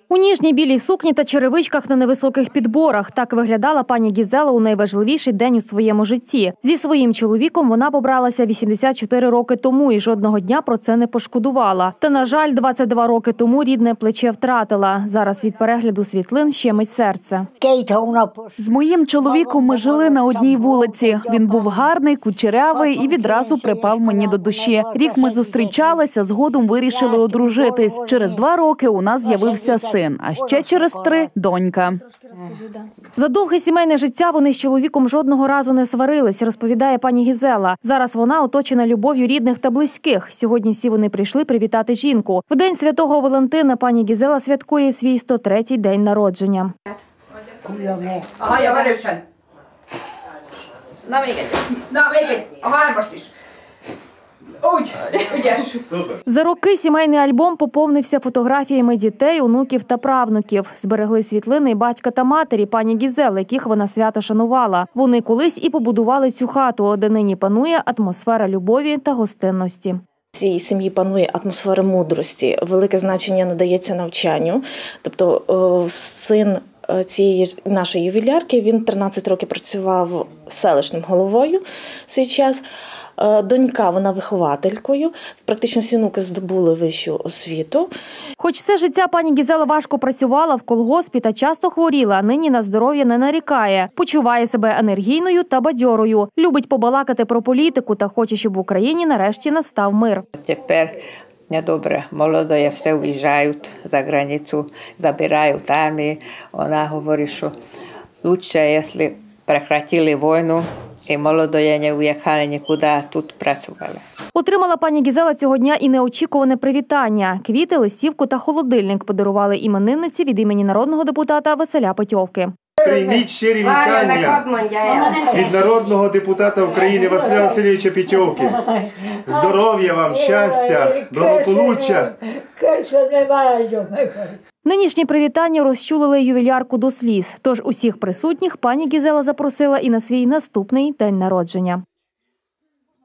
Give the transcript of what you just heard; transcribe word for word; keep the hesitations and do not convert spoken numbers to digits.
У ніжній білій сукні та черевичках на невисоких підборах. Так виглядала пані Гізела у найважливіший день у своєму житті. Зі своїм чоловіком вона побралася вісімдесят чотири роки тому і жодного дня про це не пошкодувала. Та, на жаль, двадцять два роки тому рідне плече втратила. Зараз від перегляду світлин щемить серце. З моїм чоловіком ми жили на одній вулиці. Він був гарний, кучерявий і відразу припав мені до душі. Рік ми зустрічалися, згодом вирішили одружитись. Через два роки у нас з'явився син. А ще через три – донька. За довге сімейне життя вони з чоловіком жодного разу не сварились, розповідає пані Гізела. Зараз вона оточена любов'ю рідних та близьких. Сьогодні всі вони прийшли привітати жінку. В день Святого Валентина пані Гізела святкує свій сто третій день народження. Aha, ja erősen. Na még egy. Na még egy. A hármast is. Úgy, ügyes. За роки сімейний альбом поповнився фотографіями дітей, онуків та правнуків. Зберегли світлини і батька та матері пані Гізели, яких вона свято шанувала. Вони колись і побудували цю хату, де нині панує атмосфера любові та гостинності. Цій сім'ї панує атмосфера мудрості. Велике значення надається навчанню. Тобто син цієї нашої ювілярки, він тринадцять років працював селищним головою в свій час. Донька, вона вихователькою. Практично всі внуки здобули вищу освіту. Хоч все життя пані Гізела важко працювала в колгоспі та часто хворіла, нині на здоров'я не нарікає. Почуває себе енергійною та бадьорою. Любить побалакати про політику та хоче, щоб в Україні нарешті настав мир. Тепер недобре. Молоді все виїжджають за границю, забирають армії. Вона говорить, що краще, якщо прекратили війну, і молоді не уїхали нікуди, а тут працювали. Отримала пані Гізела цього дня і неочікуване привітання. Квіти, листівку та холодильник подарували іменинниці від імені народного депутата Василя Петьовки. Прийміть щирі вітання від народного депутата України Василя Васильовича Петьовки. Здоров'я вам, щастя, благополуччя. Нинішні привітання розчулили ювілярку до сліз. Тож усіх присутніх пані Гізела запросила і на свій наступний день народження.